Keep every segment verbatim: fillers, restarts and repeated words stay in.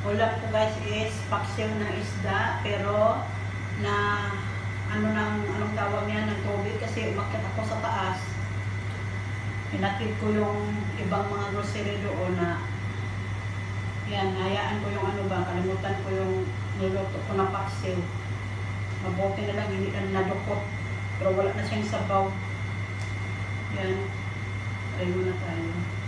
Ulam ko guys is paksiw ng isda, pero na ano nang anong tawag niya ng tubig kasi umakyat ako sa taas. Pinatid ko yung ibang mga grocery doon na yan, hayaan ko yung ano ba, kalimutan ko yung niluto ko na paksiw. Mabuti na lang, hindi na nadukot. Pero wala na siyang sabaw. Yan. Try muna tayo.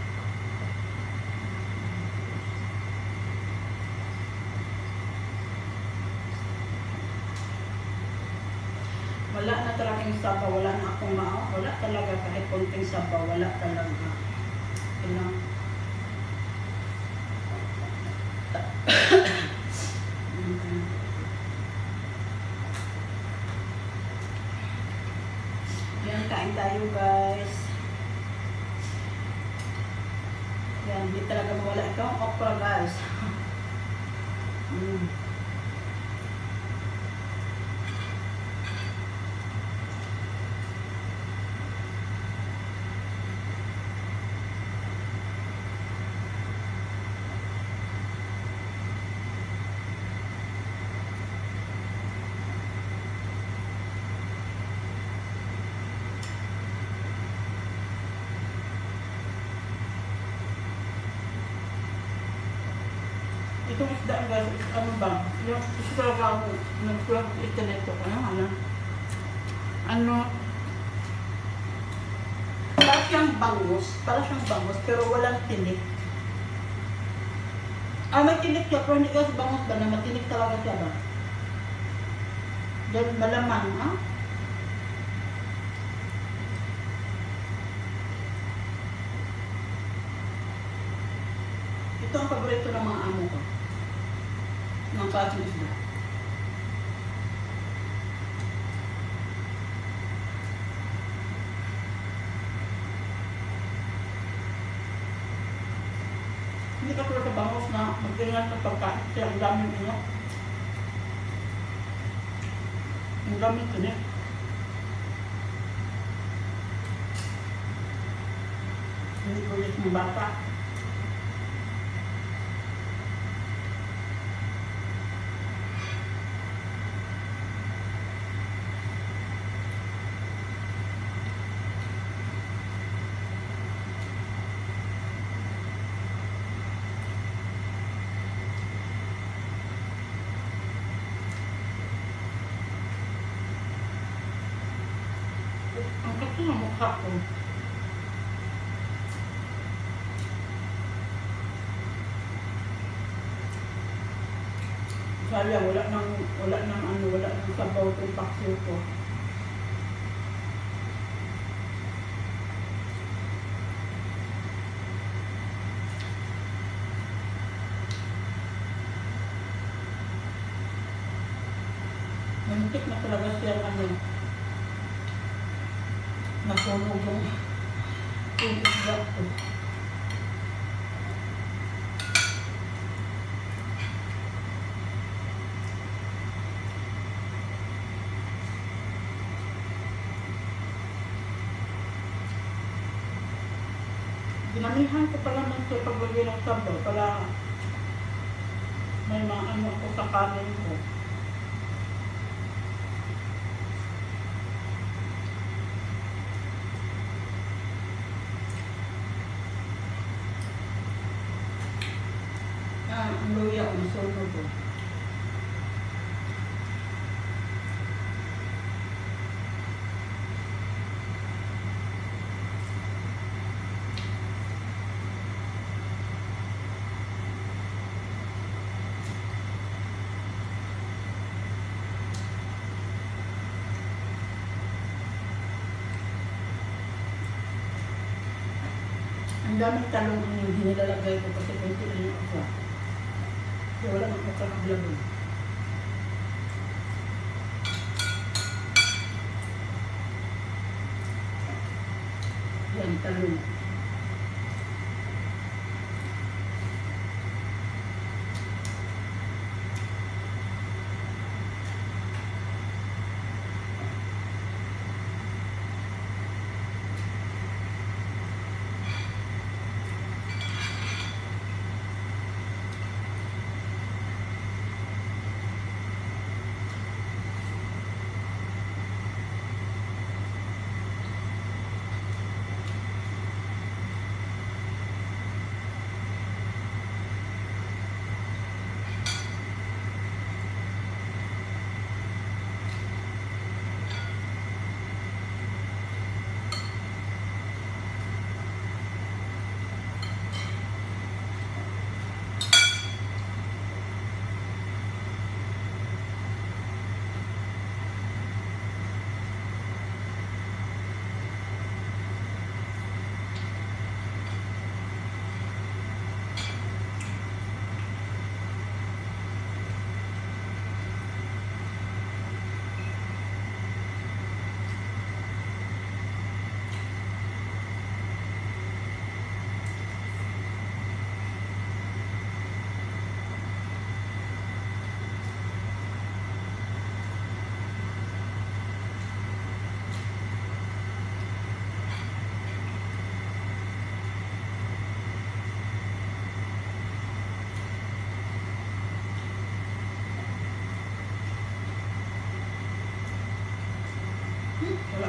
Wala na talaga yung sabaw. Wala na akong mao. Wala talaga kahit konting sabaw. Wala talaga. Ilang. Yan, kain tayo guys. Yan, hindi talaga mawala ito. Okra guys. mm. Itong isda guys, ano ba? Yung isda lang ako, nag-vlog internet ko, ano, ano? Ano? Para siyang bangus, para siyang bangus, pero walang tinik. Ah, may tinik siya, pero hindi kasi bangus ba na matinik talaga siya ba? Dahil malaman, ha? Ito ang paborito ng mga amo ko. Ng klaseng isda. Hindi ka tulad sa bangus na mag-ingat sa pagkain kasi ang daming inyo. Ang daming tinik. Hindi ko ulit ng bata. Ang kasi ng mukha ko. Sayang, wala nang, wala nang ano, wala nang sabaw itong paksiw ko. Muntik na talaga siya ano. Nasunog yung yung isda ko. Ginamihan ko pala ng sa paglagay ng sabaw para may mga ano ako sa kanin ko. Ah, ang luya ko, nasunog ko. Ang daming talong yung hinilalagay ko kasi kunti na yung ako. Kaya wala nang mukha ng labon. Yan, talong. Wala.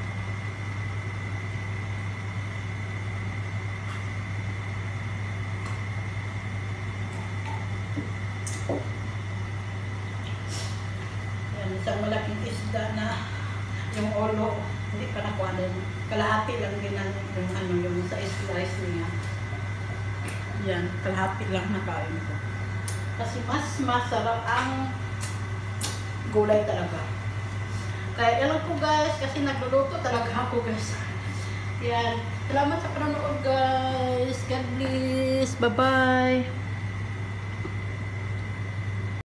Yan, isang malaking isda na yung ulo, hindi pa nakuha din. Kalahati lang din ang yung, ano, yung sa slice niya. Yan, kalahati lang nakain ko. Kasi mas masarap ang gulay talaga. Kaya yan lang po guys, kasi nagluluto talaga ako guys. Yan, salamat sa panonood guys. God bless. Bye-bye.